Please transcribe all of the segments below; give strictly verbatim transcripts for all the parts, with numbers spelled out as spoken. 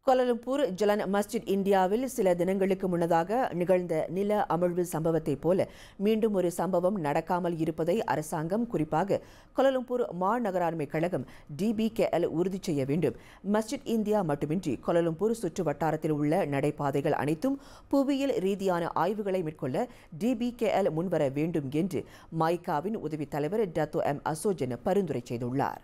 Kuala Lumpur ஜலன் மஸ்ஜித் இந்தியாவில் சில தினங்களுக்கு முன்னதாக நிகழ்ந்த நில அமிழ்வு சம்பவத்தைப் போல மீண்டும் ஒரு சம்பவம் நடக்காமல் இருப்பதை அரசாங்கம், குறிப்பாக கோலாலம்பூர் மாநகராண்மை கழகம் டிபிகேஎல் உறுதி செய்ய வேண்டும். மஸ்ஜித் இந்தியா மட்டுமின்றி கோலாலம்பூர் சுற்று வட்டாரத்தில் உள்ள நடைபாதைகள் அனைத்தும் புவியியல் ரீதியான ஆய்வுகளை மேற்கொள்ள டிபிகேஎல் முன்வர வேண்டும் என்று மைகாவின் உதவித் தலைவர் டத்தோ எம் அசோஜன் பரிந்துரை செய்துள்ளார்.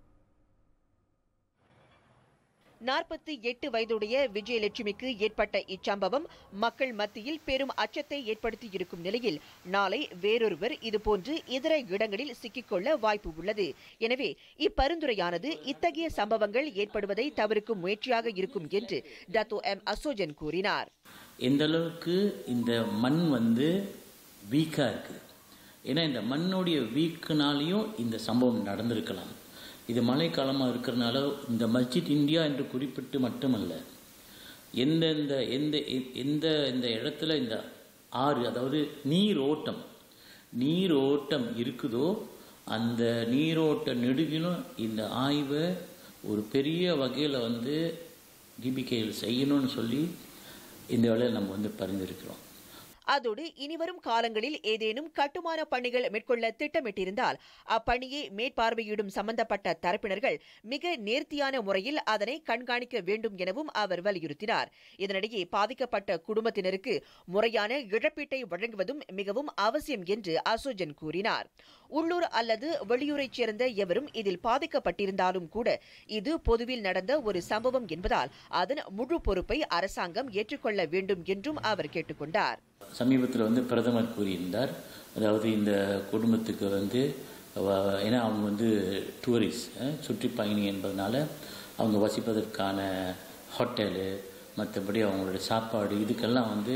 நாற்பத்தி எட்டு வயதுடைய விஜயலட்சுமிக்கு ஏற்பட்ட இச்சம்பவம் மக்கள் மத்தியில் பெரும் அச்சத்தை ஏற்படுத்தியிருக்கும் நிலையில் நாளை வேறொருவர் இதுபோன்று இதர இடங்களில் சிக்கிக்கொள்ள வாய்ப்பு உள்ளது. எனவே இப்பரிந்துரையானது இத்தகைய சம்பவங்கள் ஏற்படுவதை தவிர்க்கும் முயற்சியாக இருக்கும் என்று டத்தோ எம் அசோஜன் கூறினார். எந்த அளவுக்கு இந்த மண் வந்து வீக்கா இருக்குது, ஏன்னா இந்த மண்ணுடைய வீக்குனாலையும் இந்த சம்பவம் நடந்திருக்கலாம். இது மழைக்காலமாக இருக்கிறனால இந்த மஸ்ஜித் இந்தியா என்று குறிப்பிட்டு மட்டுமல்ல, எந்தெந்த எந்த எந்த இந்த இடத்துல இந்த ஆறு, அதாவது நீர் ஓட்டம் நீர் ஓட்டம் இருக்குதோ அந்த நீரோட்ட நெடுகிலும் இந்த ஆய்வை ஒரு பெரிய வகையில் வந்து டிபிகேஎல் செய்யணும்னு சொல்லி இந்த வேலையை நம்ம வந்து பரிந்துரைக்கிறோம். அதோடு இனிவரும் காலங்களில் ஏதேனும் கட்டுமான பணிகள் மேற்கொள்ள திட்டமிட்டிருந்தால் அப்பணியை மேற்பார்வையிடும் சம்பந்தப்பட்ட தரப்பினர்கள் மிக நேர்த்தியான முறையில் அதனை கண்காணிக்க வேண்டும் எனவும் அவர் வலியுறுத்தினார். இதனிடையே பாதிக்கப்பட்ட குடும்பத்தினருக்கு முறையான இழப்பீட்டை வழங்குவதும் மிகவும் அவசியம் என்று அசோஜன் கூறினார். உள்ளூர் அல்லது வெளியூரைச் சேர்ந்த எவரும் இதில் பாதிக்கப்பட்டிருந்தாலும் கூட இது பொதுவில் நடந்த ஒரு சம்பவம் என்பதால் அதன் முழு பொறுப்பை அரசாங்கம் ஏற்றுக்கொள்ள வேண்டும் என்றும் அவர் கேட்டுக்கொண்டார். சமீபத்தில் வந்து பிரதமர் கூறியிருந்தார், அதாவது இந்த குடும்பத்துக்கு வந்து ஏன்னா அவங்க வந்து டூரிஸ்ட் சுற்றுப்பயணி என்பதனால அவங்க வசிப்பதற்கான ஹோட்டலு, மற்றபடி அவங்களோட சாப்பாடு, இதுக்கெல்லாம் வந்து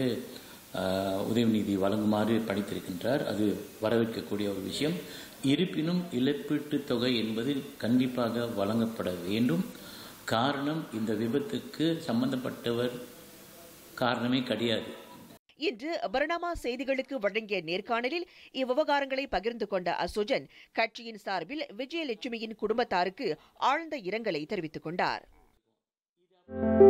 உதவி வழங்குமாறு பணித்திருக்கின்றார். அது வரவேற்கக்கூடிய ஒரு விஷயம். இருப்பினும் இழப்பீட்டு தொகை என்பது கண்டிப்பாக வழங்கப்பட வேண்டும். காரணம், இந்த விபத்துக்கு சம்பந்தப்பட்டவர் காரணமே கிடையாது. இன்று பர்னாமா செய்திகளுக்கு வழங்கிய நேர்காணலில் இவ்விவகாரங்களை பகிர்ந்து கொண்ட அசோஜன் கட்சியின் சார்பில் விஜயலட்சுமியின் குடும்பத்தாருக்கு ஆழ்ந்த இரங்கலை தெரிவித்துக் கொண்டார்.